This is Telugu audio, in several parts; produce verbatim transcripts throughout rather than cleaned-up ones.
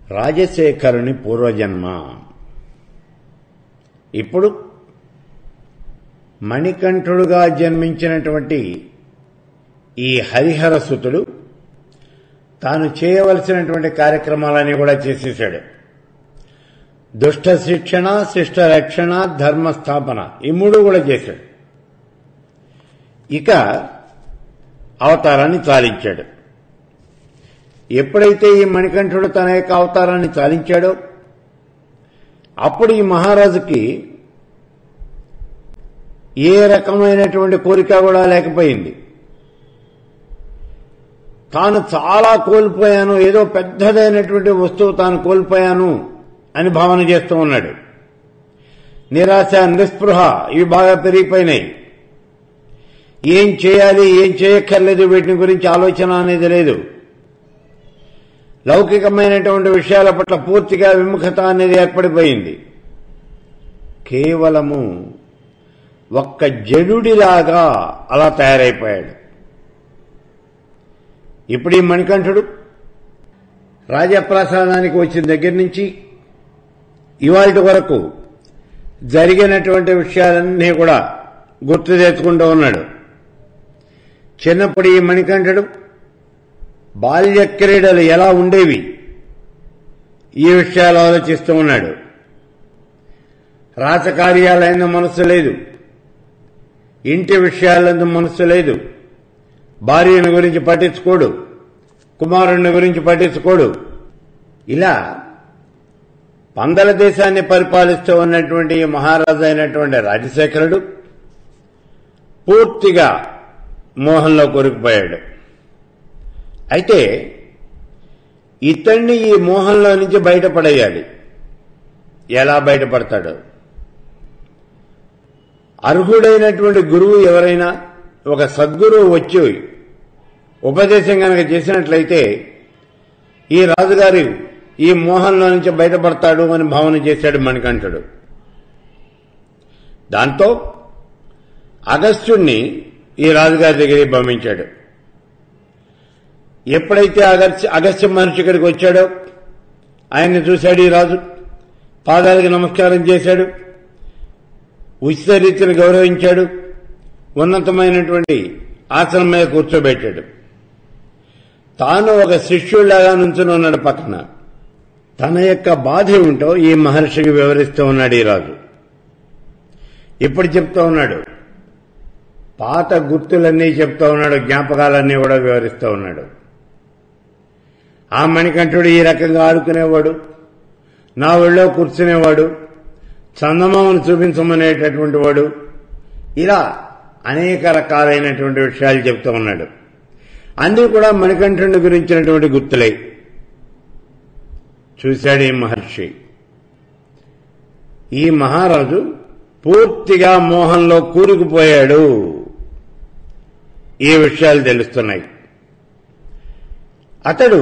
రాజశేఖరుని పూర్వజన్మ. ఇప్పుడు మణికంఠుడుగా జన్మించినటువంటి ఈ హరిహర సుతుడు తాను చేయవలసినటువంటి కార్యక్రమాలన్నీ కూడా చేసేశాడు. దుష్ట శిక్షణ, శిష్ట రక్షణ, ధర్మ స్థాపన, ఈ మూడు కూడా చేశాడు. ఇక అవతారాన్ని చాలించాడు. ఎప్పుడైతే ఈ మణికంఠుడు తన యొక్క అవతారాన్ని చాలించాడో అప్పుడు ఈ మహారాజుకి ఏ రకమైనటువంటి కోరిక కూడా లేకపోయింది. తాను చాలా కోల్పోయాను, ఏదో పెద్దదైనటువంటి వస్తువు తాను కోల్పోయాను అని భావన చేస్తూ ఉన్నాడు. నిరాశ, నిస్పృహ ఇవి బాగా పెరిగిపోయినాయి. ఏం చేయాలి, ఏం చేయక్కర్లేదు, వీటిని గురించి ఆలోచన అనేది లేదు. లౌకికమైనటువంటి విషయాల పట్ల పూర్తిగా విముఖత అనేది ఏర్పడిపోయింది. కేవలము ఒక్క జడుడిలాగా అలా తయారైపోయాడు. ఇప్పుడు ఈ మణికంఠుడు రాజప్రాసాదానికి వచ్చిన దగ్గర నుంచి ఇవాళ వరకు జరిగినటువంటి విషయాలన్నీ కూడా గుర్తు తెచ్చుకుంటూ ఉన్నాడు. చిన్నప్పుడు ఈ మణికంఠుడు బాల్య క్రీడలు ఎలా ఉండేవి ఈ విషయాలు ఆలోచిస్తూ ఉన్నాడు. రాజకార్యాలైన మనస్సు లేదు, ఇంటి విషయాలందు మనస్సు లేదు, భార్యను గురించి పట్టించుకోడు, కుమారుని గురించి పట్టించుకోడు. ఇలా పందల దేశాన్ని పరిపాలిస్తూ ఉన్నటువంటి మహారాజు అయినటువంటి రాజశేఖరుడు పూర్తిగా మోహంలో కొరికిపోయాడు. అయితే ఇతన్ని ఈ మోహంలో నుంచి బయటపడేయాలి. ఎలా బయటపడతాడు? అర్హుడైనటువంటి గురువు ఎవరైనా, ఒక సద్గురువు వచ్చి ఉపదేశం కనుక చేసినట్లయితే ఈ రాజుగారి ఈ మోహంలో నుంచి బయటపడతాడు అని భావన చేశాడు మణికంఠుడు. దాంతో అగస్త్యుణ్ణి ఈ రాజుగారి దగ్గరికి పంపించాడు. ఎప్పుడైతే అగస్త్య అగస్త్య మహర్షి ఇక్కడికి వచ్చాడో ఆయన్ని చూశాడు ఈ రాజు, పాదాలకు నమస్కారం చేశాడు, ఉచిత రీతిని గౌరవించాడు, ఉన్నతమైనటువంటి ఆసనం మీద కూర్చోబెట్టాడు. తాను ఒక శిష్యుడిలాగా నుంచుని ఉన్నాడు పక్కన. తన యొక్క బాధ ఏమిటో ఈ మహర్షికి వివరిస్తూ ఉన్నాడు ఈ రాజు. ఇప్పుడు చెప్తూ ఉన్నాడు, పాత గుర్తులన్నీ చెప్తూ ఉన్నాడు, జ్ఞాపకాలన్నీ కూడా వివరిస్తూ ఉన్నాడు. ఆ మణికంఠుడు ఈ రకంగా ఆడుకునేవాడు, నా ఒళ్ళో కూర్చునేవాడు, చందమామను చూపించమనేటటువంటి వాడు, ఇలా అనేక రకాలైనటువంటి విషయాలు చెప్తూ ఉన్నాడు. అన్నీ కూడా మణికంఠుని గురించినటువంటి గుర్తులై చూశాడు ఈ మహర్షి. ఈ మహారాజు పూర్తిగా మోహంలో కూరుకుపోయాడు. ఈ విషయాలు తెలుస్తున్నాయి. అతడు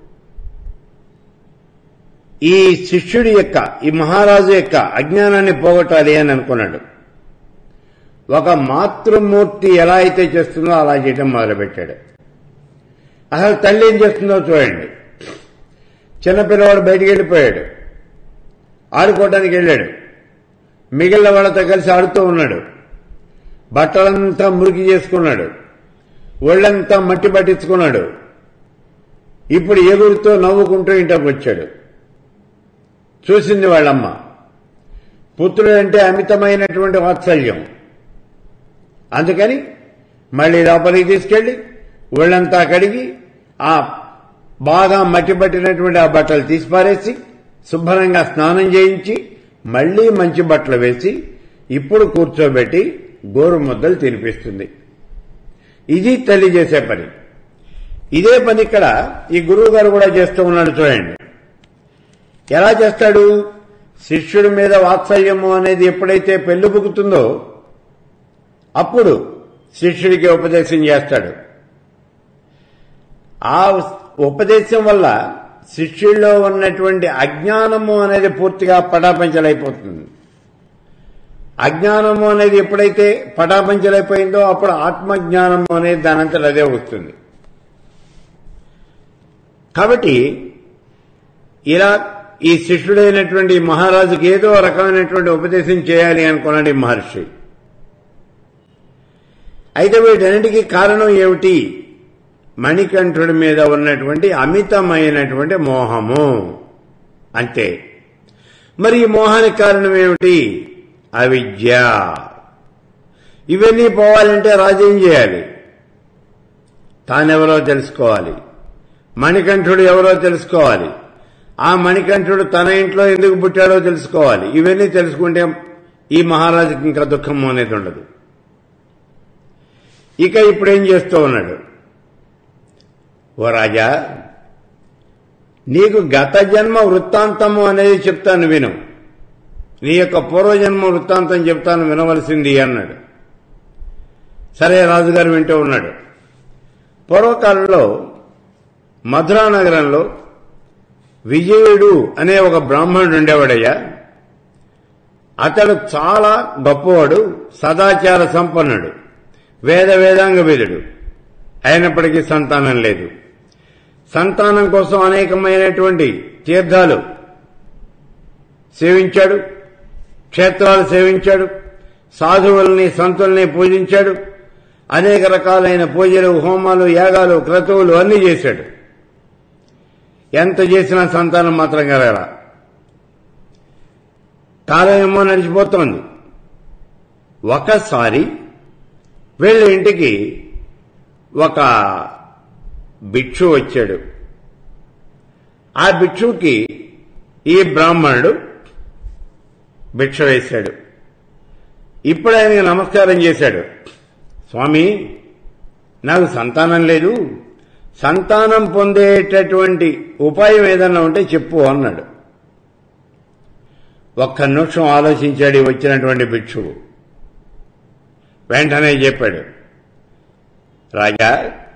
ఈ శిష్యుడి యొక్క, ఈ మహారాజు యొక్క అజ్ఞానాన్ని పోగొట్టాలి అని అనుకున్నాడు. ఒక మాతృమూర్తి ఎలా అయితే చేస్తుందో అలా చేయటం మొదలుపెట్టాడు. అసలు తల్లి ఏం చేస్తుందో చూడండి. చిన్నపిల్లవాడు బయటికి వెళ్ళిపోయాడు, ఆడుకోవడానికి వెళ్ళాడు, మిగిలిన వాళ్ళతో కలిసి ఆడుతూ ఉన్నాడు, బట్టలంతా మురికి చేసుకున్నాడు, ఒళ్ళంతా మట్టి పట్టించుకున్నాడు. ఇప్పుడు ఎగురుతో నవ్వుకుంటూ ఇంటికి వచ్చాడు. చూసింది వాళ్ళమ్మ. పుత్రుడంటే అమితమైనటువంటి వాత్సల్యం. అందుకని మళ్లీ లోపలికి తీసుకెళ్లి ఒళ్ళంతా కడిగి ఆ బాగా మట్టి పట్టినటువంటి ఆ బట్టలు తీసిపారేసి శుభ్రంగా స్నానం చేయించి మళ్లీ మంచి బట్టలు వేసి ఇప్పుడు కూర్చోబెట్టి గోరు ముద్దలు తినిపిస్తుంది. ఇది తల్లి చేసే పని. ఇదే పని ఇక్కడ ఈ గురువు గారు కూడా చేస్తూ ఉన్నాడు. చూడండి ఎలా చేస్తాడు. శిష్యుడి మీద వాత్సల్యము అనేది ఎప్పుడైతే పెళ్లిబుకుతుందో అప్పుడు శిష్యుడికి ఉపదేశం చేస్తాడు. ఆ ఉపదేశం వల్ల శిష్యుల్లో ఉన్నటువంటి అజ్ఞానము అనేది పూర్తిగా పటాపంచలైపోతుంది. అజ్ఞానము అనేది ఎప్పుడైతే పటాపంచలైపోయిందో అప్పుడు ఆత్మజ్ఞానము అనేది దానంతట అదే వస్తుంది. కాబట్టి ఇలా ఈ శిష్యుడైనటువంటి మహారాజుకి ఏదో రకమైనటువంటి ఉపదేశం చేయాలి అనుకున్నాడు ఈ మహర్షి. అయితే వీటన్నిటికీ కారణం ఏమిటి? మణికంఠుడి మీద ఉన్నటువంటి అమితమైనటువంటి మోహము. అంతే. మరి ఈ మోహానికి కారణం ఏమిటి? అవిద్య. ఇవన్నీ పోవాలంటే రాజు ఏం చేయాలి? తానెవరో తెలుసుకోవాలి, మణికంఠుడు ఎవరో తెలుసుకోవాలి, ఆ మణికంఠుడు తన ఇంట్లో ఎందుకు పుట్టాడో తెలుసుకోవాలి. ఇవన్నీ తెలుసుకుంటే ఈ మహారాజుకి ఇంకా దుఃఖం అనేది ఉండదు. ఇక ఇప్పుడు ఏం చేస్తూ ఉన్నాడు? ఓ రాజా, నీకు గత జన్మ వృత్తాంతము అనేది చెప్తాను విను, నీ యొక్క పూర్వజన్మ వృత్తాంతం చెప్తాను వినవలసింది అన్నాడు. సరే, రాజుగారు వింటూ ఉన్నాడు. పూర్వకాలంలో మధురా నగరంలో విజయుడు అనే ఒక బ్రాహ్మణుడు ఉండేవాడయ్యా. అతడు చాలా గొప్పవాడు, సదాచార సంపన్నుడు, వేద వేదాంగ వేదుడు. అయినప్పటికీ సంతానం లేదు. సంతానం కోసం అనేకమైనటువంటి తీర్థాలు సేవించాడు, క్షేత్రాలు సేవించాడు, సాధువుల్ని సంతుల్ని పూజించాడు, అనేక రకాలైన పూజలు, హోమాలు, యాగాలు, క్రతువులు అన్నీ చేశాడు. ఎంత చేసినా సంతానం మాత్రం కలగల. కాలం ఏమో నడిచిపోతోంది. ఒకసారి వీళ్ళ ఇంటికి ఒక భిక్షు వచ్చాడు. ఆ భిక్షువుకి ఈ బ్రాహ్మణుడు భిక్ష వేశాడు. ఇప్పుడు ఆయనకి నమస్కారం చేశాడు. స్వామి, నాకు సంతానం లేదు, సంతానం పొందేటటువంటి ఉపాయం ఏదన్నా ఉంటే చెప్పు అన్నాడు. ఒక్క నిమిషం ఆలోచించాడు వచ్చినటువంటి భిక్షువు. వెంటనే చెప్పాడు, రాజా,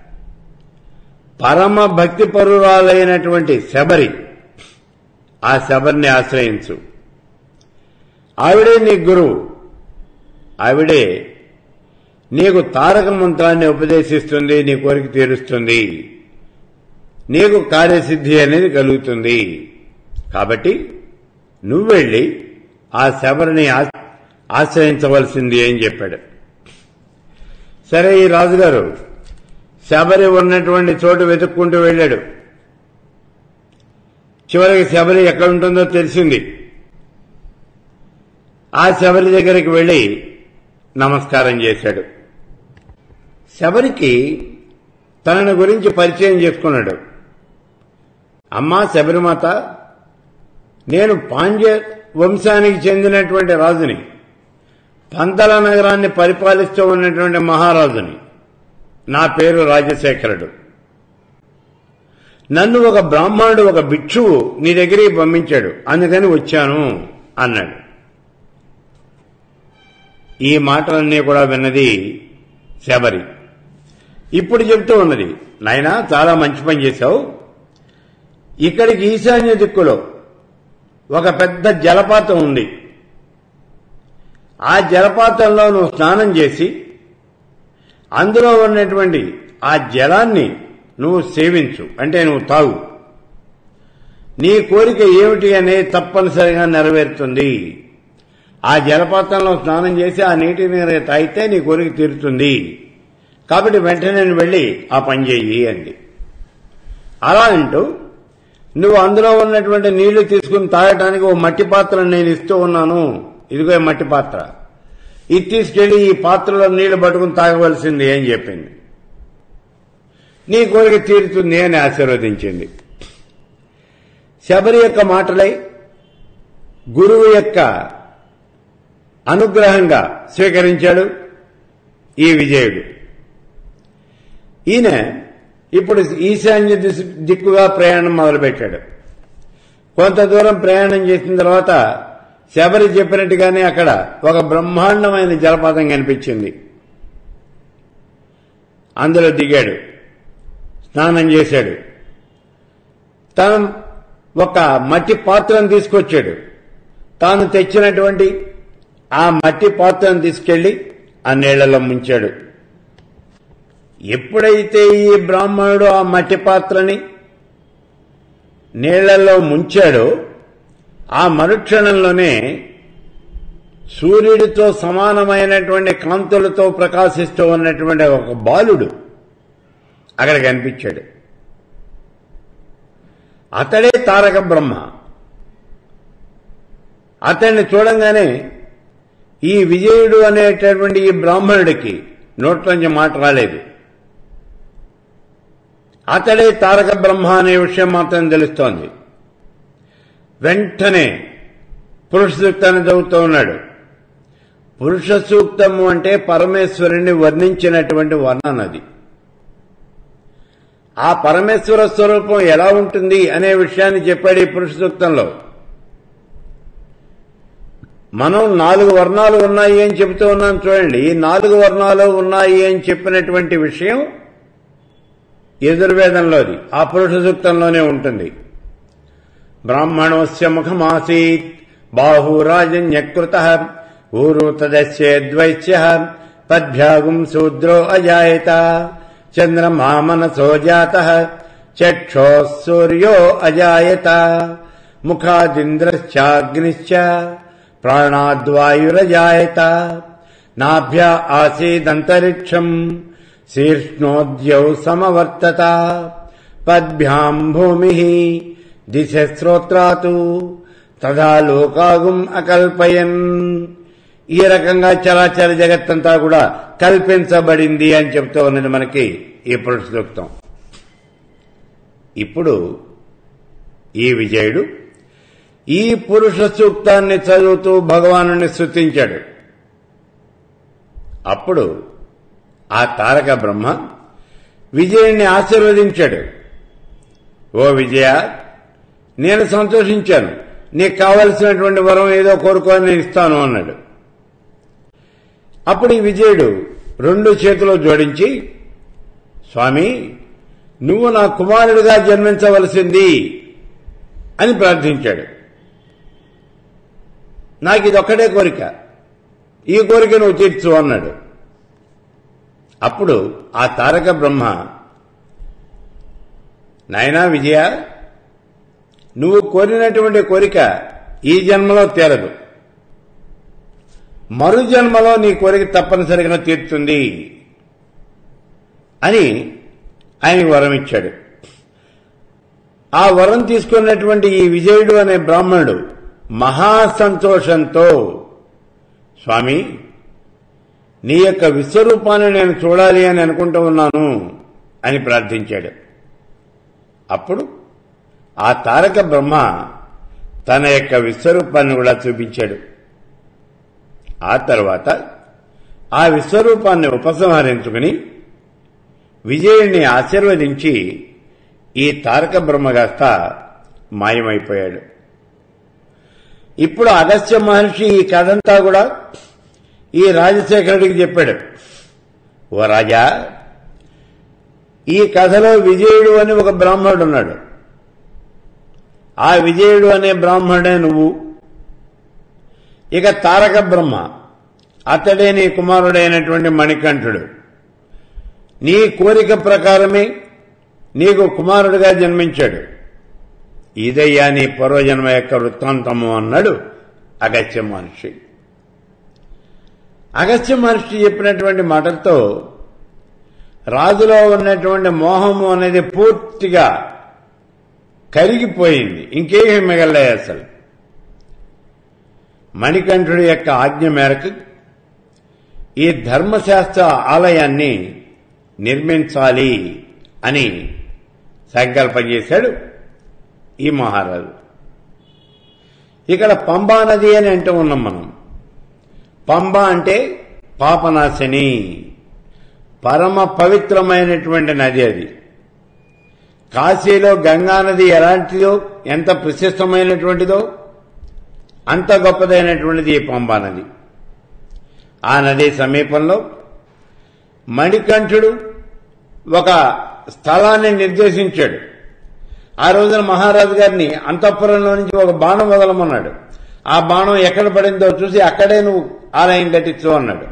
పరమ భక్తి పరురాలైనటువంటి శబరి, ఆ శబరిని ఆశ్రయించు. ఆవిడే నీ గురువు, ఆవిడే నీకు తారక మంత్రాన్ని ఉపదేశిస్తుంది, నీ కోరిక తీరుస్తుంది, నీకు కార్యసిద్ధి అనేది కలుగుతుంది. కాబట్టి నువ్వు వెళ్ళి ఆ శబరిని ఆశ్రయించవలసింది అని చెప్పాడు. సరే, ఈ రాజుగారు శబరి ఉన్నటువంటి చోటు వెతుక్కుంటూ వెళ్ళాడు. చివరికి శబరి ఎక్కడ ఉంటుందో తెలిసింది. ఆ శబరి దగ్గరికి వెళ్లి నమస్కారం చేశాడు. శబరికి తనని గురించి పరిచయం చేసుకున్నాడు. అమ్మా శబరిమాత, నేను పాండ్య వంశానికి చెందినటువంటి రాజుని, పంతల నగరాన్ని పరిపాలిస్తూ ఉన్నటువంటి మహారాజుని. నా పేరు రాజశేఖరుడు. నన్ను ఒక బ్రాహ్మణుడు, ఒక భిక్షువు నీ దగ్గరికి పంపించాడు, అందుకని వచ్చాను అన్నాడు. ఈ మాటలన్నీ కూడా విన్నది శబరి. ఇప్పుడు చెప్తూ ఉన్నది, నాయనా చాలా మంచి పని చేశావు. ఇక్కడికి ఈశాన్య దిక్కులో ఒక పెద్ద జలపాతం ఉంది. ఆ జలపాతంలో నువ్వు స్నానం చేసి అందులో ఉన్నటువంటి ఆ జలాన్ని నువ్వు సేవించు, అంటే నువ్వు తాగు. నీ కోరిక ఏమిటి అనేది తప్పనిసరిగా నెరవేరుతుంది. ఆ జలపాతంలో స్నానం చేసి ఆ నీటిని తాగితే నీ కోరిక తీరుతుంది. కాబట్టి వెంటనే నేను వెళ్ళి ఆ పని చెయ్యి అంది. అలా అంటూ నువ్వు అందులో ఉన్నటువంటి నీళ్లు తీసుకుని తాగటానికి ఓ మట్టి పాత్రను నేను ఇస్తూ ఉన్నాను, ఇదిగో మట్టి పాత్ర, ఇది తీసుకెళ్లి ఈ పాత్రలో నీళ్లు పట్టుకుని తాగవలసింది అని చెప్పింది. నీ కోరిక తీరుతుంది అని ఆశీర్వదించింది. శబరి యొక్క మాటలై గురువు యొక్క అనుగ్రహంగా స్వీకరించాడు ఈ విజయుడు. ఈయన ఇప్పుడు ఈశాన్య దిక్కుగా ప్రయాణం మొదలుపెట్టాడు. కొంత దూరం ప్రయాణం చేసిన తర్వాత శబరి చెప్పినట్టుగానే అక్కడ ఒక బ్రహ్మాండమైన జలపాతం కనిపించింది. అందులో దిగాడు, స్నానం చేశాడు. తాను ఒక మట్టి పాత్రను తీసుకొచ్చాడు. తాను తెచ్చినటువంటి ఆ మట్టి పాత్రను తీసుకెళ్లి ఆ నీళ్లలో ముంచాడు. ఎప్పుడైతే ఈ బ్రాహ్మణుడు ఆ మట్టి పాత్రని నీళ్లలో ముంచాడో ఆ మరుక్షణంలోనే సూర్యుడితో సమానమైనటువంటి కాంతులతో ప్రకాశిస్తూ ఉన్నటువంటి ఒక బాలుడు అక్కడ కనిపించాడు. అతడే తారక బ్రహ్మ. అతన్ని చూడంగానే ఈ విజయుడు అనేటటువంటి ఈ బ్రాహ్మణుడికి నోట్లోంచి మాట రాలేదు. అతడే తారక బ్రహ్మ అనే విషయం మాత్రం తెలుస్తోంది. వెంటనే పురుష సూక్తాన్ని చదువుతూ ఉన్నాడు. పురుష సూక్తము అంటే పరమేశ్వరుని వర్ణించినటువంటి వర్ణనది. ఆ పరమేశ్వర స్వరూపం ఎలా ఉంటుంది అనే విషయాన్ని చెప్పాడు ఈ పురుష సూక్తంలో. మనం నాలుగు వర్ణాలు ఉన్నాయి అని చెబుతూ ఉన్నాం చూడండి. ఈ నాలుగు వర్ణాలు ఉన్నాయి అని చెప్పినటువంటి విషయం యజుర్వేదంలోది, ఆ పురుష సూక్తంలోనే ఉంటుంది. బ్రాహ్మణోస్య ముఖమాసీత్ బాహురాజన్యకృతః ఊరు తదస్యేద్వైశ్య పద్భ్యాగుం శూద్రో అజాయత చంద్రమా మనసో జాతః చక్షోః సూర్యో అజాయత ముఖాదింద్రశ్చాగ్నిశ్చ ప్రాణాద్వాయురజాయత నాభ్యా ఆసీదంతరిక్షం శీర్ష్ణోద్యౌ సమవర్తత పద్భ్యాం భూమిః దిశశ్రోత్రాతు తదా లోకాగుం అకల్పయన్. ఈ రకంగా చరాచర జగత్తంతా కూడా కల్పించబడింది అని చెప్తూ ఉన్నది మనకి ఈ పురుష సూక్తం. ఇప్పుడు ఈ విజయుడు ఈ పురుష సూక్తాన్ని చదువుతూ భగవానుని స్తుతించాడు. అప్పుడు ఆ తారక బ్రహ్మ విజయుణ్ణి ఆశీర్వదించాడు. ఓ విజయ, నేను సంతోషించాను, నీకు కావలసినటువంటి వరం ఏదో కోరుకోని నేను ఇస్తాను అన్నాడు. అప్పుడు ఈ విజయుడు రెండు చేతులు జోడించి, స్వామి, నువ్వు నా కుమారుడిగా జన్మించవలసింది అని ప్రార్థించాడు. నాకు ఇదొక్కటే కోరిక, ఈ కోరిక నువ్వు తీర్చు అన్నాడు. అప్పుడు ఆ తారక బ్రహ్మ, నాయనా విజయ, నువ్వు కోరినటువంటి కోరిక ఈ జన్మలో తీరదు, మరు జన్మలో నీ కోరిక తప్పనిసరిగా తీరుతుంది అని ఆయన వరం ఇచ్చాడు. ఆ వరం తీసుకున్నటువంటి ఈ విజయుడు అనే బ్రాహ్మణుడు మహాసంతోషంతో, స్వామి, నీ యొక్క విశ్వరూపాన్ని నేను చూడాలి అని అనుకుంటూ ఉన్నాను అని ప్రార్థించాడు. అప్పుడు ఆ తారక బ్రహ్మ తన యొక్క విశ్వరూపాన్ని కూడా చూపించాడు. ఆ తర్వాత ఆ విశ్వరూపాన్ని ఉపసంహరించుకుని విజయుణ్ణి ఆశీర్వదించి ఈ తారక బ్రహ్మగాస్త మాయమైపోయాడు. ఇప్పుడు అగస్త్య మహర్షి ఈ కథంతా కూడా ఈ రాజశేఖరుడికి చెప్పాడు. ఓ రాజా, ఈ కథలో విజయుడు అని ఒక బ్రాహ్మణుడు ఉన్నాడు. ఆ విజయుడు అనే బ్రాహ్మణుడే నువ్వు. ఇక తారక బ్రహ్మ, అతడే నీ కుమారుడైనటువంటి మణికంఠుడు. నీ కోరిక ప్రకారమే నీకు కుమారుడిగా జన్మించాడు. ఇదయ్యా నీ పూర్వజన్మ యొక్క వృత్తాంతము అన్నాడు అగస్త్య మహర్షి. అగస్త్య మహర్షి చెప్పినటువంటి మాటలతో రాజులో ఉన్నటువంటి మోహము అనేది పూర్తిగా కరిగిపోయింది, ఇంకేమీ మిగలలేదు. అసలు మణికంఠుడి యొక్క ఆజ్ఞ మేరకు ఈ ధర్మశాస్త్ర ఆలయాన్ని నిర్మించాలి అని సంకల్పం చేశాడు ఈ మహారాజు. ఇక్కడ పంబా నది అని అంటూ ఉన్నాం మనం. పంబ అంటే పాపనాశిని, పరమ పవిత్రమైనటువంటి నది అది. కాశీలో గంగా నది ఎలాంటిదో, ఎంత ప్రశస్తమైనటువంటిదో అంత గొప్పదైనటువంటిది ఈ పంబా నది. ఆ నది సమీపంలో మణికంఠుడు ఒక స్థలాన్ని నిర్దేశించాడు. ఆ రోజున మహారాజు గారిని అంతఃపురంలో నుంచి ఒక బాణం వదలమన్నాడు. ఆ బాణం ఎక్కడ పడిందో చూసి అక్కడే నువ్వు ఆలయం కట్టించు అన్నాడు.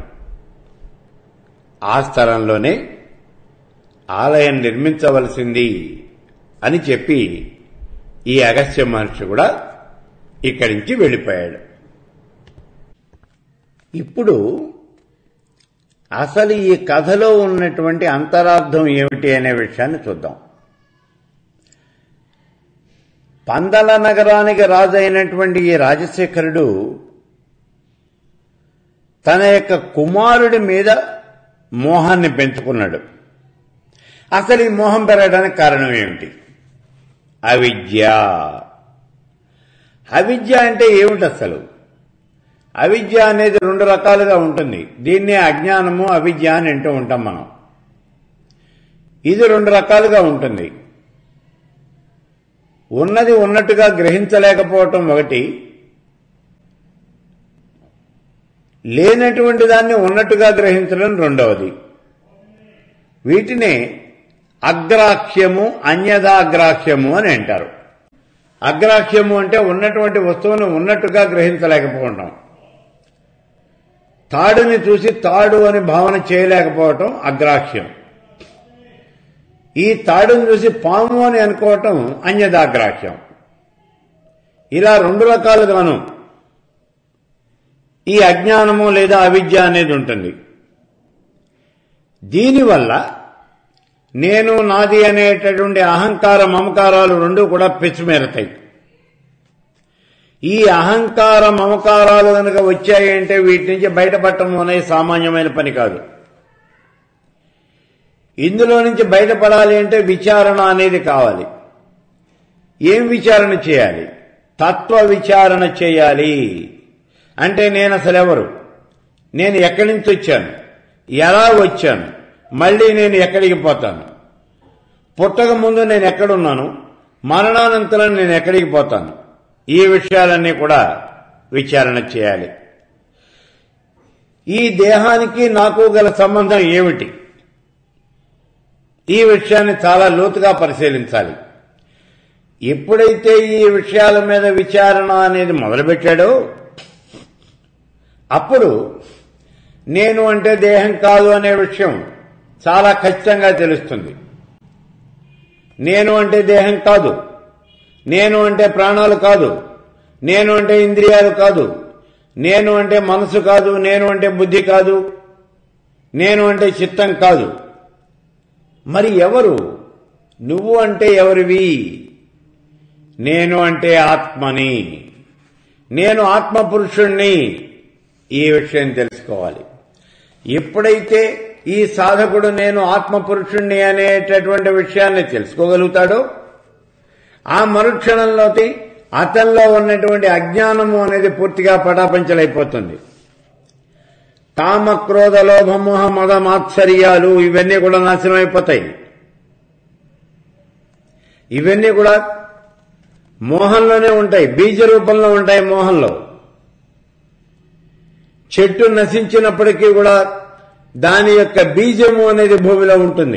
ఆ స్థలంలోనే ఆలయం నిర్మించవలసింది అని చెప్పి ఈ అగస్త్య మహర్షి కూడా ఇక్కడి నుంచి వెళ్ళిపోయాడు. ఇప్పుడు అసలు ఈ కథలో ఉన్నటువంటి అంతరార్థం ఏమిటి అనే విషయాన్ని చూద్దాం. పందల నగరానికి రాజు అయినటువంటి ఈ రాజశేఖరుడు తన యొక్క కుమారుడి మీద మోహాన్ని పెంచుకున్నాడు. అసలు ఈ మోహం పెరగడానికి కారణం ఏమిటి? అవిద్య. అవిద్య అంటే ఏమిటి అసలు? అవిద్య అనేది రెండు రకాలుగా ఉంటుంది. దీన్నే అజ్ఞానము అవిద్య అని అంటూ ఉంటాం మనం. ఇది రెండు రకాలుగా ఉంటుంది. ఉన్నది ఉన్నట్టుగా గ్రహించలేకపోవటం ఒకటి, లేనటువంటి దాన్ని ఉన్నట్టుగా గ్రహించడం రెండవది. వీటినే అగ్రాహ్యము అన్యథాగ్రాహ్యము అని అంటారు. అగ్రాహ్యము అంటే ఉన్నటువంటి వస్తువును ఉన్నట్టుగా గ్రహించలేకపోవటం, తాడుని చూసి తాడు అని భావన చేయలేకపోవటం అగ్రాహ్యం. ఈ తాడుని చూసి పాము అని అనుకోవటం అన్యథాగ్రాహ్యం. ఇలా రెండు రకాలుగాను ఈ అజ్ఞానము లేదా అవిద్య అనేది ఉంటుంది. దీనివల్ల నేను నాది అనేటటువంటి అహంకార మమకారాలు రెండు కూడా పెచ్చుమేరతాయి. ఈ అహంకార మమకారాలు కనుక వచ్చాయంటే వీటి నుంచి బయటపడటం అనేది సామాన్యమైన పని కాదు. ఇందులో నుంచి బయటపడాలి అంటే విచారణ అనేది కావాలి. ఏం విచారణ చేయాలి? తత్వ విచారణ చేయాలి. అంటే నేను అసలు ఎవరు, నేను ఎక్కడి నుంచి వచ్చాను, ఎలా వచ్చాను, మళ్ళీ నేను ఎక్కడికి పోతాను, పుట్టక ముందు నేను ఎక్కడున్నాను, మరణానంతరం నేను ఎక్కడికి పోతాను, ఈ విషయాలన్నీ కూడా విచారణ చేయాలి. ఈ దేహానికి నాకు గల సంబంధం ఏమిటి, ఈ విషయాన్ని చాలా లోతుగా పరిశీలించాలి. ఎప్పుడైతే ఈ విషయాల మీద విచారణ అనేది మొదలుపెట్టాడో అప్పుడు నేను అంటే దేహం కాదు అనే విషయం చాలా ఖచ్చితంగా తెలుస్తుంది. నేను అంటే దేహం కాదు, నేను అంటే ప్రాణాలు కాదు, నేను అంటే ఇంద్రియాలు కాదు, నేను అంటే మనసు కాదు, నేను అంటే బుద్ధి కాదు, నేను అంటే చిత్తం కాదు. మరి ఎవరు? నువ్వు అంటే ఎవరివి? నేను అంటే ఆత్మని, నేను ఆత్మ పురుషుణ్ణి. ఈ విషయం తెలుసుకోవాలి. ఎప్పుడైతే ఈ సాధకుడు నేను ఆత్మ పురుషుణ్ణి అనేటటువంటి విషయాన్ని తెలుసుకోగలుగుతాడో ఆ మరుక్షణంలోకి అతనిలో ఉన్నటువంటి అజ్ఞానము అనేది పూర్తిగా పటాపంచలైపోతుంది. కామ క్రోధ లోభ మోహ మద మాత్సర్యాలు ఇవన్నీ కూడా నాశనం అయిపోతాయి. ఇవన్నీ కూడా మోహంలోనే ఉంటాయి, బీజ రూపంలో ఉంటాయి. మోహంలో చెట్టు నశించినప్పటికీ కూడా దాని యొక్క బీజము అనేది భూమిలో ఉంటుంది.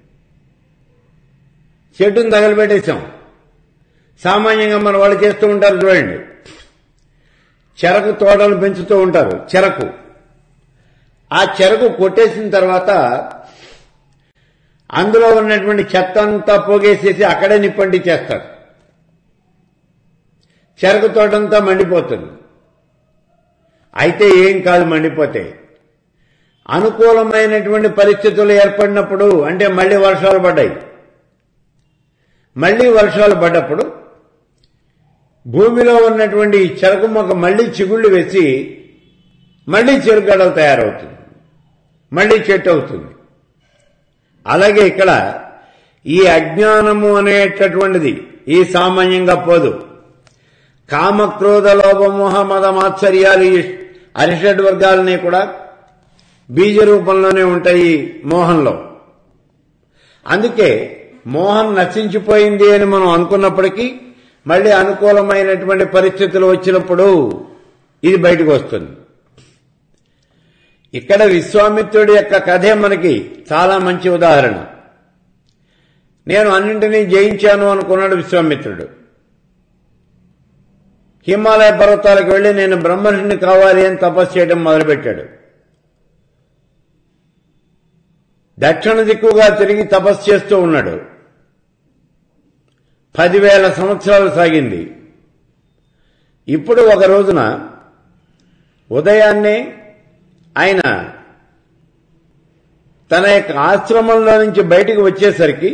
చెట్టును తగలబెట్టేశాం. సామాన్యంగా మన వాళ్ళు చేస్తూ ఉంటారు చూడండి, చెరకు తోటలు పెంచుతూ ఉంటారు. చెరకు ఆ చెరకు కొట్టేసిన తర్వాత అందులో ఉన్నటువంటి చెత్త అంతా పోగేసేసి అక్కడే నిప్పండి చేస్తారు. చెరకు తోటంతా మండిపోతుంది. అయితే ఏం కాదు మండిపోతే, అనుకూలమైనటువంటి పరిస్థితులు ఏర్పడినప్పుడు, అంటే మళ్లీ వర్షాలు పడ్డాయి, మళ్లీ వర్షాలు పడ్డప్పుడు భూమిలో ఉన్నటువంటి చెరకు మొక్క మళ్లీ చిగుళ్లు వేసి మళ్లీ చెరుగడలు తయారవుతుంది, మళ్లీ చెట్టు అవుతుంది. అలాగే ఇక్కడ ఈ అజ్ఞానము అనేటటువంటిది ఈ సామాన్యంగా పోదు. కామక్రోధ లోభమోహ మద మాత్సర్యాలు ఈ అరిషడ్ వర్గాలని కూడా బీజ రూపంలోనే ఉంటాయి మోహంలో. అందుకే మోహం నశించిపోయింది అని మనం అనుకున్నప్పటికీ మళ్లీ అనుకూలమైనటువంటి పరిస్థితులు వచ్చినప్పుడు ఇది బయటకు వస్తుంది. ఇక్కడ విశ్వామిత్రుడి యొక్క కథే మనకి చాలా మంచి ఉదాహరణ. నేను అన్నింటినీ జయించాను అనుకున్నాడు విశ్వామిత్రుడు. హిమాలయ పర్వతాలకు వెళ్లి నేను బ్రహ్మర్షిని కావాలి అని తపస్సు చేయడం మొదలుపెట్టాడు. దక్షిణ దిక్కుగా తిరిగి తపస్సు చేస్తూ ఉన్నాడు. పదివేల సంవత్సరాలు సాగింది. ఇప్పుడు ఒక రోజున ఉదయాన్నే ఆయన తన యొక్క ఆశ్రమంలో నుంచి బయటికి వచ్చేసరికి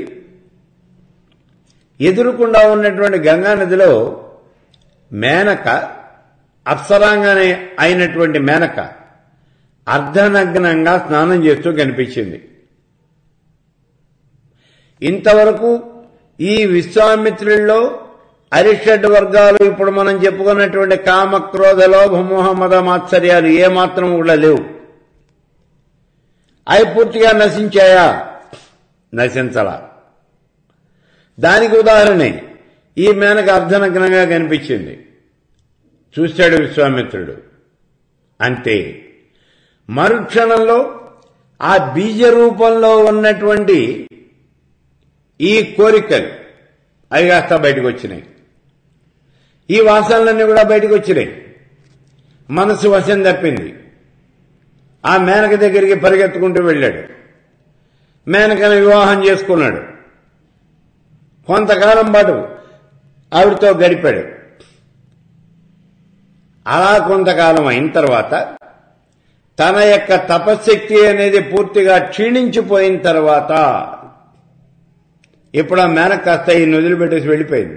ఎదురుకుండా ఉన్నటువంటి గంగా నదిలో మేనక, అప్సరాంగనే అయినటువంటి మేనక అర్ధనగ్నంగా స్నానం చేస్తూ కనిపించింది. ఇంతవరకు ఈ విశ్వామిత్రుల్లో అరిషడ్ వర్గాలు ఇప్పుడు మనం చెప్పుకున్నటువంటి కామ, క్రోధ, లోభ, మోహ, మద, మాత్సర్యాలు ఏమాత్రం కూడా లేవు. అవి పూర్తిగా నశించాయా? నశించలా. దానికి ఉదాహరణ ఈ మేనక అర్ధనగ్నంగా కనిపించింది. చూశాడు విశ్వామిత్రుడు. అంతే. మరుక్షణంలో ఆ బీజ రూపంలో ఉన్నటువంటి ఈ కోరికలు అవి కాస్త బయటకు వచ్చినాయి. ఈ వాసనలన్నీ కూడా బయటకు వచ్చినాయి. మనసు వశం తప్పింది. ఆ మేనక దగ్గరికి పరిగెత్తుకుంటూ వెళ్ళాడు. మేనకను వివాహం చేసుకున్నాడు. కొంతకాలం పాటు ఆవిడతో గడిపాడు. అలా కొంతకాలం అయిన తర్వాత తన యొక్క తపశ్శక్తి అనేది పూర్తిగా క్షీణించిపోయిన తర్వాత ఇప్పుడు ఆ మేనక కాస్త ఈ నదులు పెట్టేసి వెళ్ళిపోయింది.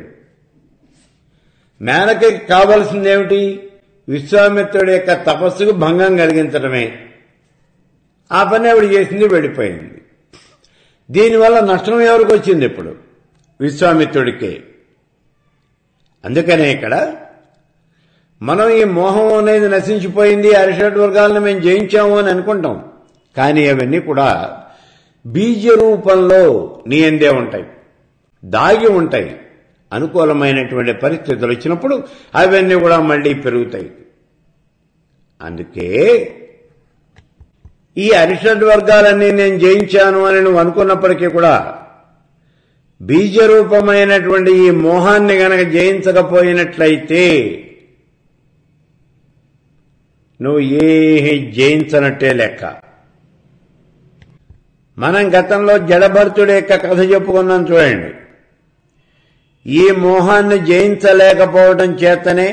మేనకకి కావలసిందేమిటి? విశ్వామిత్రుడి యొక్క తపస్సుకు భంగం కలిగించడమే. ఆ పని ఆవిడ చేసింది, వెళ్ళిపోయింది. దీనివల్ల నష్టం ఎవరికి వచ్చింది? ఇప్పుడు విశ్వామిత్రుడికే. అందుకనే ఇక్కడ మనం ఈ మోహం అనేది నశించిపోయింది, అరిషడ్ వర్గాలను మేము జయించాము అని అనుకుంటాం. కానీ అవన్నీ కూడా బీజ రూపంలో నీ అందే ఉంటాయి, దాగి ఉంటాయి. అనుకూలమైనటువంటి పరిస్థితులు వచ్చినప్పుడు అవన్నీ కూడా మళ్లీ పెరుగుతాయి. అందుకే ఈ అరిషడ్ వర్గాలన్నీ నేను జయించాను అని నువ్వు అనుకున్నప్పటికీ కూడా బీజరూపమైనటువంటి ఈ మోహాన్ని గనక జయించకపోయినట్లయితే నువ్వు ఏ జయించనట్టే లెక్క. మనం గతంలో జడభరతుడి యొక్క కథ చెప్పుకున్నాం చూడండి. ఈ మోహాన్ని జయించలేకపోవడం చేతనే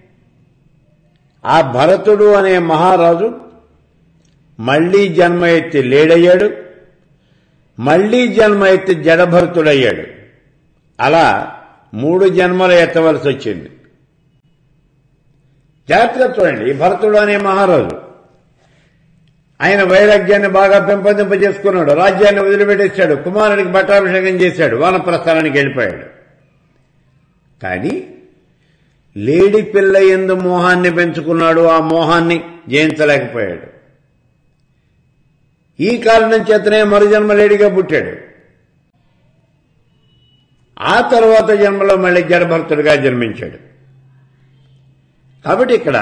ఆ భరతుడు అనే మహారాజు మళ్లీ జన్మ ఎత్తి లేడయ్యాడు, మళ్లీ జన్మ ఎత్తి జడభరతుడయ్యాడు. అలా మూడు జన్మలు ఎత్తవలసి వచ్చింది. జాగ్రత్తగా చూడండి. ఈ భరతుడు అనే మహారాజు ఆయన వైరాగ్యాన్ని బాగా పెంపొందింపజేసుకున్నాడు. రాజ్యాన్ని వదిలిపెట్టేశాడు. కుమారుడికి పట్టాభిషేకం చేశాడు. వానప్రస్థానానికి వెళ్ళిపోయాడు. కానీ లేడి పిల్ల యందు మోహాన్ని పెంచుకున్నాడు. ఆ మోహాన్ని జయించలేకపోయాడు. ఈ కారణం చేతనే మరు జన్మ లేడిగా పుట్టాడు. ఆ తర్వాత జన్మలో మళ్ళీ జడభరతుడిగా జన్మించాడు. కాబట్టి ఇక్కడ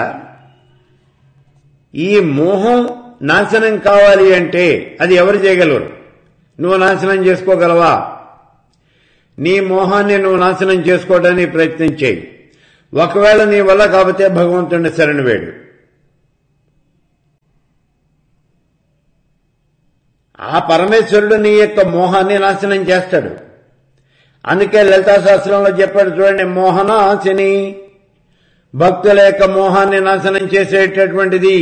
ఈ మోహం నాశనం కావాలి అంటే అది ఎవరు చేయగలరు? నువ్వు నాశనం చేసుకోగలవా? నీ మోహాన్ని నువ్వు నాశనం చేసుకోవడానికి ప్రయత్నం చేయి. ఒకవేళ నీ వల్ల కాకపోతే భగవంతుడిని శరణు వేడు. ఆ పరమేశ్వరుడు నీ యొక్క మోహాన్ని నాశనం చేస్తాడు. అందుకే లలితా శాస్త్రంలో చెప్పాడు చూడండి, మోహనాశిని, భక్తుల యొక్క మోహాన్ని నాశనం చేసేటటువంటిది.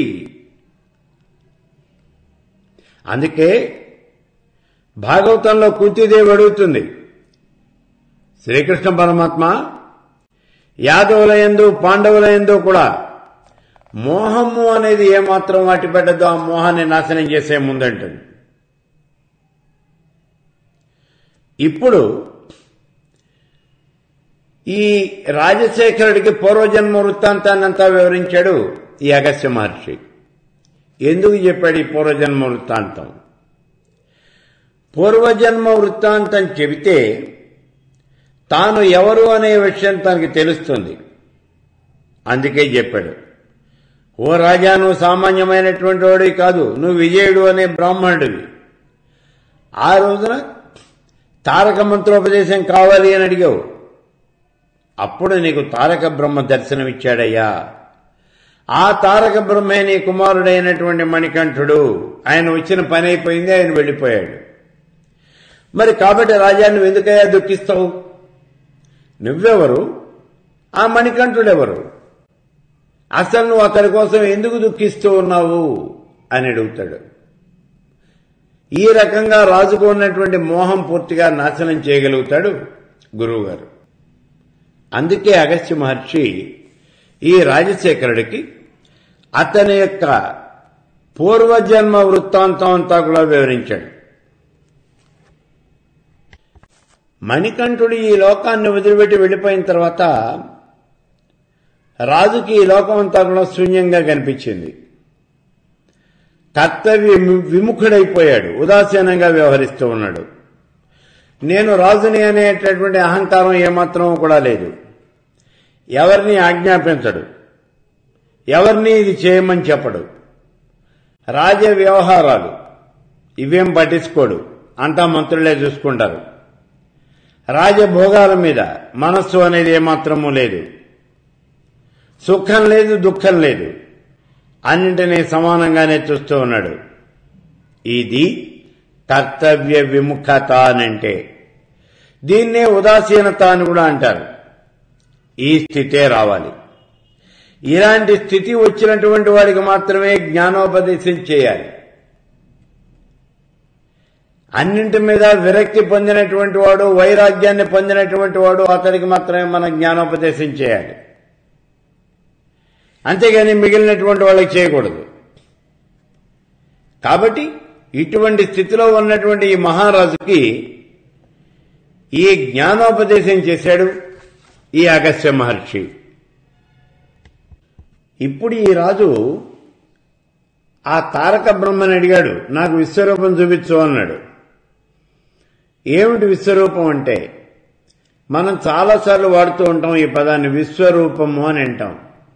అందుకే భాగవతంలో కుంతీదేవి అడుగుతుంది, శ్రీకృష్ణ పరమాత్మ యాదవుల యందు పాండవుల యందు కూడా మోహము అనేది ఏమాత్రం వాటి పెట్టద్దు, ఆ మోహాన్ని నాశనం చేసే ముందంటుంది. ఇప్పుడు ఈ రాజశేఖరుడికి పూర్వజన్మ వృత్తాంతాన్నంతా వివరించాడు ఈ అగస్త్య మహర్షి. ఎందుకు చెప్పాడు ఈ పూర్వజన్మ వృత్తాంతం? పూర్వజన్మ వృత్తాంతం చెబితే తాను ఎవరు అనే విషయం తనకి తెలుస్తుంది. అందుకే చెప్పాడు, ఓ రాజా, నువ్వు సామాన్యమైనటువంటి వాడివి కాదు, నువ్వు విజయుడు అనే బ్రాహ్మణుడివి. ఆ రోజున తారక మంత్రోపదేశం కావాలి అని అడిగావు. అప్పుడు నీకు తారక బ్రహ్మ దర్శనమిచ్చాడయ్యా. ఆ తారక బ్రహ్మే నీ కుమారుడైనటువంటి మణికంఠుడు. ఆయన వచ్చిన పని అయిపోయింది, ఆయన వెళ్ళిపోయాడు. మరి కాబట్టి రాజా నువ్వు ఎందుకయ్యా దుఃఖిస్తావు? నువ్వెవరు, ఆ మణికంఠుడెవరు, అసలు నువ్వు అతడి కోసం ఎందుకు దుఃఖిస్తూ ఉన్నావు అని అడుగుతాడు. ఈ రకంగా రాజుకు ఉన్నటువంటి మోహం పూర్తిగా నాశనం చేయగలుగుతాడు గురువుగారు. అందుకే అగస్త్య మహర్షి ఈ రాజశేఖరుడికి అతని యొక్క పూర్వజన్మ వృత్తాంతం అంతా కూడా వివరించాడు. మణికంఠుడు ఈ లోకాన్ని వదిలిపెట్టి వెళ్లిపోయిన తర్వాత రాజుకి ఈ లోకం అంతా కూడా శూన్యంగా కనిపించింది. కర్తవ్య విముఖుడైపోయాడు, ఉదాసీనంగా వ్యవహరిస్తూ ఉన్నాడు. నేను రాజుని అనేటటువంటి అహంకారం ఏమాత్రం కూడా లేదు. ఎవరిని ఆజ్ఞాపించడు, ఎవరిని ఇది చేయమని చెప్పడు. రాజ వ్యవహారాలు ఇవేం పట్టించుకోడు, అంతా మంత్రులే చూసుకుంటారు. రాజభోగాల మీద మనస్సు అనేది ఏమాత్రమూ లేదు. సుఖం లేదు, దుఃఖం లేదు, అన్నింటినీ సమానంగానే చూస్తూ ఉన్నాడు. ఇది కర్తవ్య విముఖత అనంటే. దీన్నే ఉదాసీనత అని కూడా అంటారు. ఈ స్థితే రావాలి. ఇలాంటి స్థితి వచ్చినటువంటి వాడికి మాత్రమే జ్ఞానోపదేశం చేయాలి. అన్నింటి మీద విరక్తి పొందినటువంటి వాడు, వైరాగ్యాన్ని పొందినటువంటి వాడు, అతడికి మాత్రమే మనం జ్ఞానోపదేశం చేయాలి. అంతేగాని మిగిలినటువంటి వాళ్ళకి చేయకూడదు. కాబట్టి ఇటువంటి స్థితిలో ఉన్నటువంటి ఈ మహారాజుకి ఈ జ్ఞానోపదేశం చేశాడు ఈ అగస్త్య మహర్షి. ఇప్పుడు ఈ రాజు ఆ తారక బ్రహ్మని అడిగాడు, నాకు విశ్వరూపం చూపించు అన్నాడు. ఏమిటి విశ్వరూపం అంటే? మనం చాలాసార్లు వాడుతూ ఉంటాం ఈ పదాన్ని, విశ్వరూపము అని అంటాం.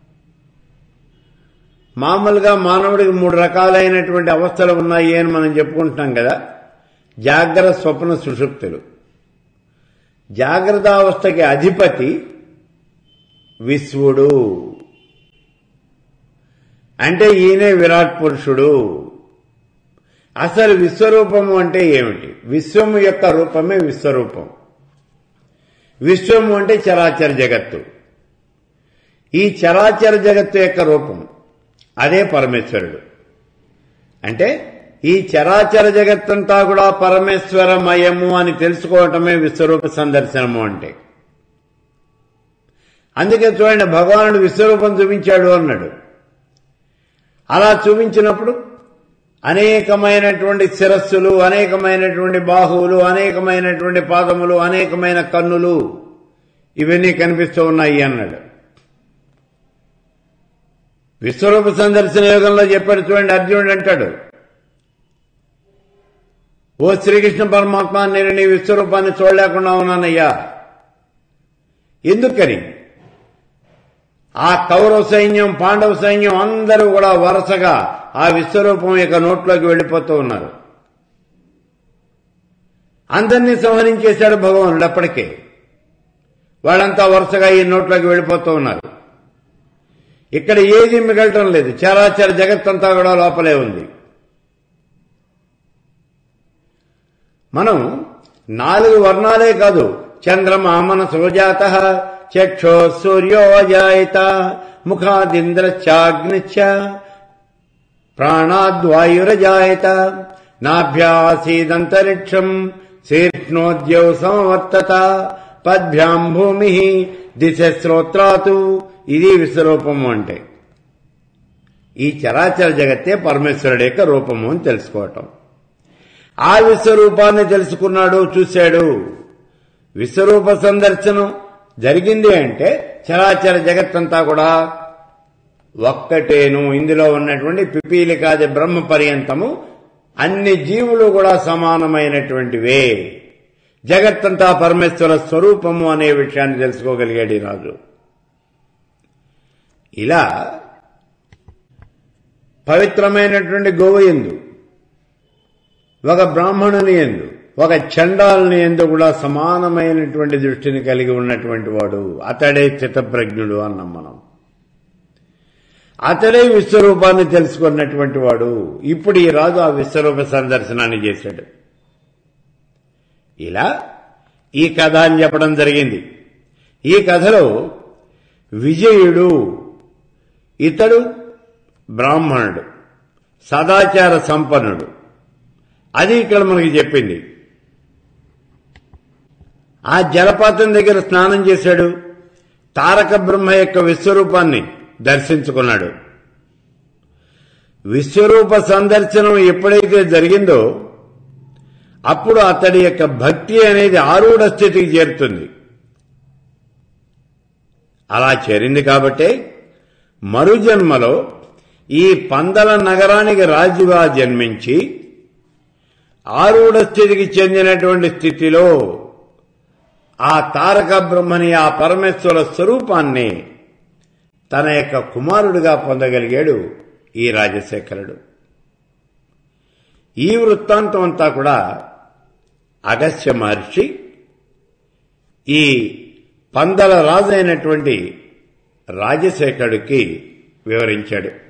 మామూలుగా మానవుడికి మూడు రకాలైనటువంటి అవస్థలు ఉన్నాయి అని మనం చెప్పుకుంటున్నాం కదా. జాగ్రత్త, స్వప్న, సుషుప్తులు. జాగ్రత్త అవస్థకి అధిపతి విశ్వడు, అంటే ఈయనే విరాట్ పురుషుడు. అసలు విశ్వరూపము అంటే ఏమిటి? విశ్వము యొక్క రూపమే విశ్వరూపం. విశ్వము అంటే చరాచర జగత్తు. ఈ చరాచర జగత్తు యొక్క రూపం అదే పరమేశ్వరుడు. అంటే ఈ చరాచర జగత్తంతా కూడా పరమేశ్వరమయము అని తెలుసుకోవటమే విశ్వరూప సందర్శనము అంటే. అందుకే చూడండి, భగవానుడు విశ్వరూపం చూపించాడు అన్నాడు. అలా చూపించినప్పుడు అనేకమైనటువంటి శిరస్సులు, అనేకమైనటువంటి బాహువులు, అనేకమైనటువంటి పాదములు, అనేకమైన కన్నులు, ఇవన్నీ కనిపిస్తూ ఉన్నాయి అన్నాడు. విశ్వరూప సందర్శన యోగంలో చెప్పాడు చూడండి. అర్జునుడు అంటాడు, ఓ శ్రీకృష్ణ పరమాత్మ, నేను నీ విశ్వరూపాన్ని చూడలేకుండా ఉన్నానయ్యా. ఎందుకని? ఆ కౌరవ సైన్యం, పాండవ సైన్యం అందరూ కూడా వరుసగా ఆ విశ్వరూపం యొక్క నోట్లోకి వెళ్లిపోతూ ఉన్నారు. అందరినీ సంహరించేశాడు భగవానుడు. అప్పటికే వాళ్ళంతా వరుసగా ఈ నోట్లోకి వెళ్లిపోతూ ఉన్నారు. ఇక్కడ ఏది మిగలటం లేదు, చరాచర జగత్తంతా కూడా లోపలే ఉంది. మనం నాలుగు వర్ణాలే కాదు, చంద్రమా మనసో జాతః, చక్షో సూర్యో అజాయత, ముఖాదింద్రశ్చాగ్నిశ్చ, ప్రాణాద్వాయురజాయత, నాభ్యాసీదంతరిక్షం, శీర్ష్ణోద్యౌ సమవర్తత, పద్భ్యాం భూమి, దిశ శ్రోత్రాతు. ఇది విశ్వరూపము అంటే. ఈ చరాచర జగత్తే పరమేశ్వరుడు యొక్క రూపము అని తెలుసుకోవటం. ఆ విశ్వరూపాన్ని తెలుసుకున్నాడు, చూశాడు. విశ్వరూప సందర్శనం జరిగింది అంటే చరాచర జగత్తంతా కూడా ఒక్కటేను. ఇందులో ఉన్నటువంటి పిపీలికాది బ్రహ్మ పర్యంతము అన్ని జీవులు కూడా సమానమైనటువంటివే. జగత్తంతా పరమేశ్వర స్వరూపము అనే విషయాన్ని తెలుసుకోగలిగాడు ఈ రాజు. ఇలా పవిత్రమైనటువంటి గోవు యందు, ఒక బ్రాహ్మణుని యందు, ఒక చండాలుని యందు కూడా సమానమైనటువంటి దృష్టిని కలిగి ఉన్నటువంటి వాడు అతడే చిత్తప్రజ్ఞుడు అన్నాం మనం. అతడే విశ్వరూపాన్ని తెలుసుకున్నటువంటి వాడు. ఇప్పుడు ఈ రాజు ఆ విశ్వరూప సందర్శనాన్ని చేశాడు. ఇలా ఈ కథ అని చెప్పడం జరిగింది. ఈ కథలో విజయుడు ఇతడు బ్రాహ్మణుడు, సదాచార సంపన్నుడు. అది ఇక్కడ మనకి చెప్పింది. ఆ జలపాతం దగ్గర స్నానం చేశాడు. తారక బ్రహ్మ యొక్క విశ్వరూపాన్ని దర్శించుకున్నాడు. విశ్వరూప సందర్శనం ఎప్పుడైతే జరిగిందో అప్పుడు అతడి యొక్క భక్తి అనేది ఆరూఢ స్థితికి చేరుతుంది. అలా చేరింది కాబట్టే మరుజన్మలో ఈ పందల నగరానికి రాజుగా జన్మించి ఆరూఢ స్థితికి చెందినటువంటి స్థితిలో ఆ తారక బ్రహ్మని, ఆ పరమేశ్వర స్వరూపాన్ని తన యొక్క కుమారుడిగా పొందగలిగాడు ఈ రాజశేఖరుడు. ఈ వృత్తాంతం అంతా కూడా అగస్త్య మహర్షి ఈ పందల రాజు అయినటువంటి రాజశేఖరుడికి వివరించాడు.